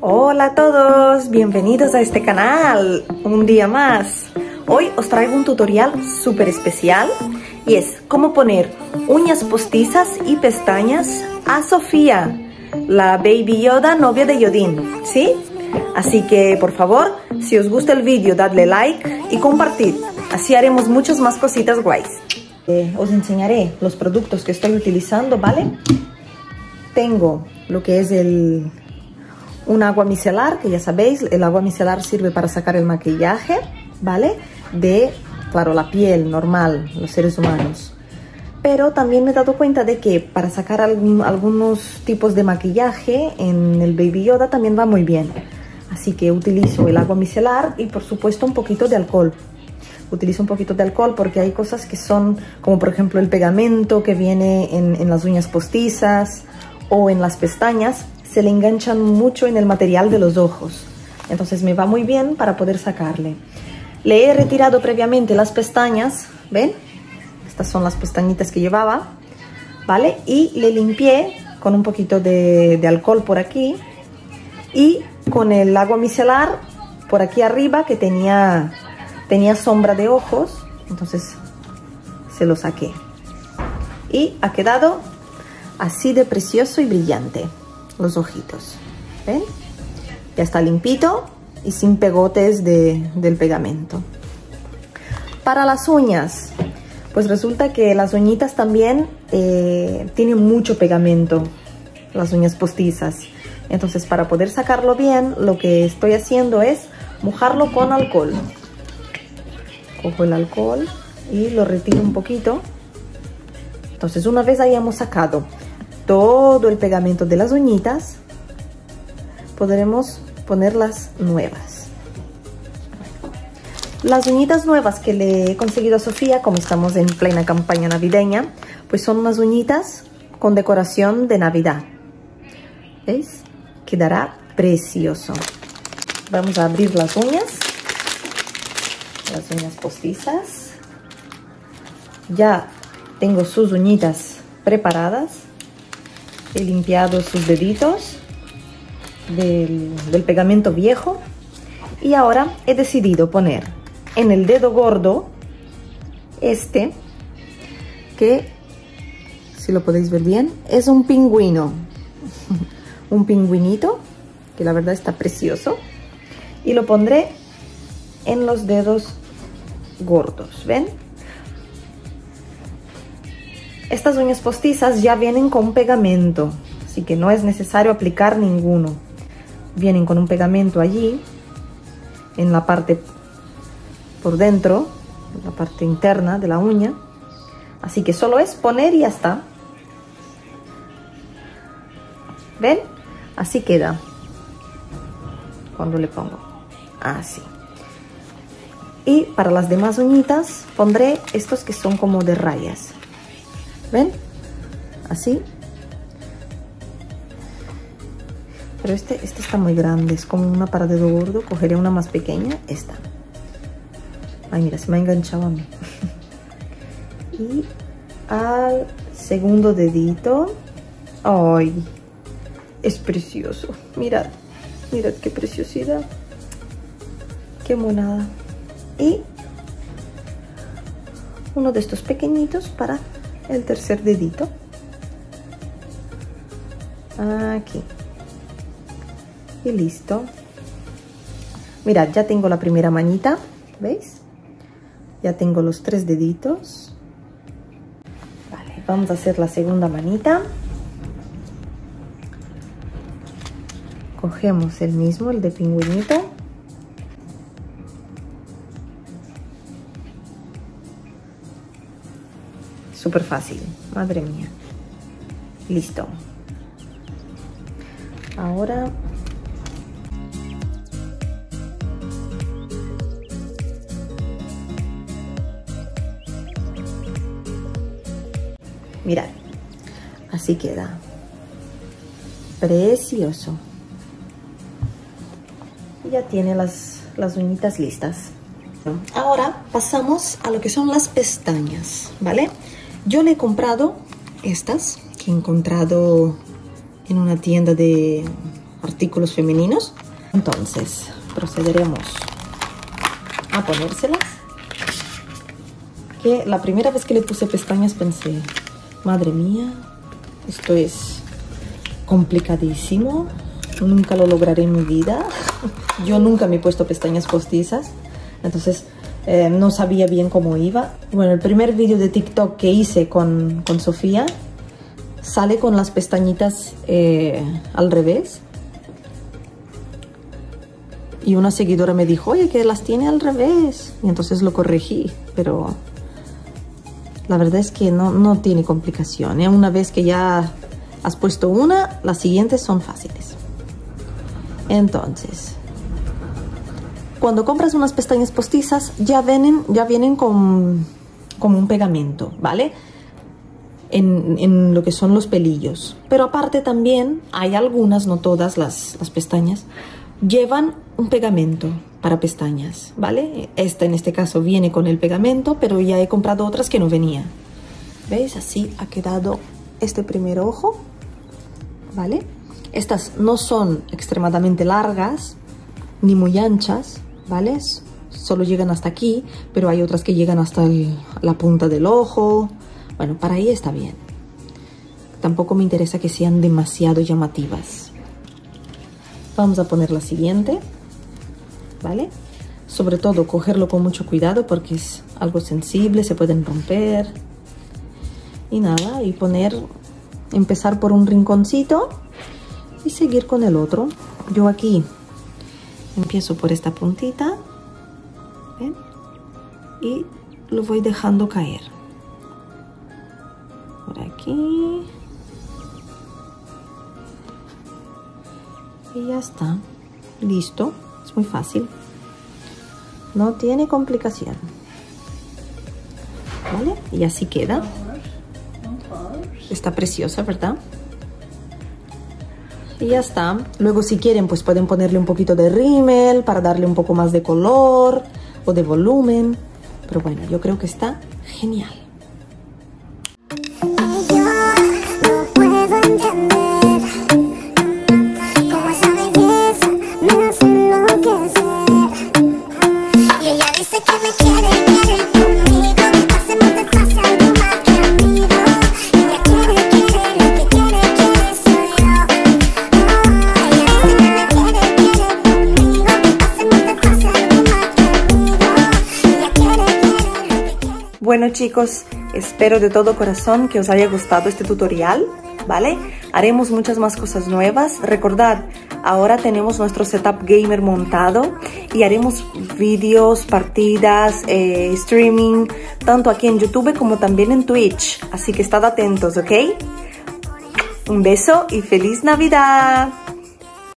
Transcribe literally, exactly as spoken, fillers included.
Hola a todos, bienvenidos a este canal, un día más. Hoy os traigo un tutorial súper especial y es cómo poner uñas postizas y pestañas a Sofía, la Baby Yoda novia de Yodin, ¿sí? Así que por favor, si os gusta el vídeo, dadle like y compartid, así haremos muchas más cositas guays. Eh, os enseñaré los productos que estoy utilizando, ¿vale? Tengo lo que es el... un agua micelar, que ya sabéis, el agua micelar sirve para sacar el maquillaje, ¿vale? De, claro, la piel normal, los seres humanos. Pero también me he dado cuenta de que para sacar algún, algunos tipos de maquillaje en el Baby Yoda también va muy bien. Así que utilizo el agua micelar y por supuesto un poquito de alcohol. Utilizo un poquito de alcohol porque hay cosas que son, como por ejemplo el pegamento que viene en, en las uñas postizas o en las pestañas, se le enganchan mucho en el material de los ojos. Entonces me va muy bien para poder sacarle. Le he retirado previamente las pestañas, ¿ven? Estas son las pestañitas que llevaba, ¿vale? Y le limpié con un poquito de, de alcohol por aquí y con el agua micelar por aquí arriba que tenía, tenía sombra de ojos, entonces se lo saqué. Y ha quedado así de precioso y brillante. Los ojitos, ¿ven? Ya está limpito y sin pegotes de, del pegamento. Para las uñas, pues resulta que las uñitas también eh, tienen mucho pegamento, las uñas postizas. Entonces, para poder sacarlo bien, lo que estoy haciendo es mojarlo con alcohol. Cojo el alcohol y lo retiro un poquito. Entonces, una vez hayamos sacado todo el pegamento de las uñitas, podremos ponerlas nuevas. Las uñitas nuevas que le he conseguido a Sofía, como estamos en plena campaña navideña, pues son unas uñitas con decoración de Navidad. ¿Veis? Quedará precioso. Vamos a abrir las uñas, las uñas postizas. Ya tengo sus uñitas preparadas. He limpiado sus deditos del, del pegamento viejo y ahora he decidido poner en el dedo gordo este, que si lo podéis ver bien es un pingüino, un pingüinito que la verdad está precioso, y lo pondré en los dedos gordos, ¿ven? Estas uñas postizas ya vienen con pegamento, así que no es necesario aplicar ninguno. Vienen con un pegamento allí, en la parte por dentro, en la parte interna de la uña. Así que solo es poner y ya está. ¿Ven? Así queda. Cuando le pongo. Así. Y para las demás uñitas pondré estos que son como de rayas. ¿Ven? Así. Pero este, este está muy grande, es como una para dedo gordo. Cogeré una más pequeña, esta. Ay, mira, se me ha enganchado a mí. Y al segundo dedito. Ay, es precioso. Mirad, mirad qué preciosidad. Qué monada. Y uno de estos pequeñitos para el tercer dedito. Aquí. Y listo. Mirad, ya tengo la primera manita. ¿Veis? Ya tengo los tres deditos. Vale, vamos a hacer la segunda manita. Cogemos el mismo, el de pingüinito. Súper fácil, madre mía. Listo. Ahora mirad, así queda. Precioso. Ya tiene las, las uñitas listas. Ahora pasamos a lo que son las pestañas, ¿vale? Yo le he comprado estas que he encontrado en una tienda de artículos femeninos. Entonces, procederemos a ponérselas. Que la primera vez que le puse pestañas pensé, madre mía, esto es complicadísimo, nunca lo lograré en mi vida. Yo nunca me he puesto pestañas postizas, entonces eh, no sabía bien cómo iba. Bueno, el primer vídeo de TikTok que hice con, con Sofía sale con las pestañitas eh, al revés. Y una seguidora me dijo, oye, que las tiene al revés. Y entonces lo corregí, pero la verdad es que no, no tiene complicación, ¿eh? Una vez que ya has puesto una, las siguientes son fáciles. Entonces, cuando compras unas pestañas postizas, ya vienen, ya vienen con, con un pegamento, ¿vale? En, en lo que son los pelillos. Pero aparte también hay algunas, no todas las, las pestañas, llevan un pegamento para pestañas, ¿vale? Esta en este caso viene con el pegamento, pero ya he comprado otras que no venía. ¿Veis? Así ha quedado este primer ojo, ¿vale? Estas no son extremadamente largas ni muy anchas, ¿vale? Solo llegan hasta aquí, pero hay otras que llegan hasta el, la punta del ojo. Bueno, para ahí está bien. Tampoco me interesa que sean demasiado llamativas. Vamos a poner la siguiente, ¿vale? Sobre todo cogerlo con mucho cuidado porque es algo sensible, se pueden romper. Y nada, y poner, empezar por un rinconcito y seguir con el otro. Yo aquí empiezo por esta puntita, ¿ven? Y lo voy dejando caer. Por aquí. Y ya está, listo, es muy fácil, no tiene complicación, ¿vale? Y así queda, está preciosa, ¿verdad? Y ya está. Luego si quieren pues pueden ponerle un poquito de rímel para darle un poco más de color o de volumen, pero bueno, yo creo que está genial. Bueno chicos, espero de todo corazón que os haya gustado este tutorial, ¿vale? Haremos muchas más cosas nuevas. Recordad, ahora tenemos nuestro setup gamer montado y haremos vídeos, partidas, eh, streaming, tanto aquí en YouTube como también en Twitch. Así que estad atentos, ¿ok? Un beso y ¡feliz Navidad!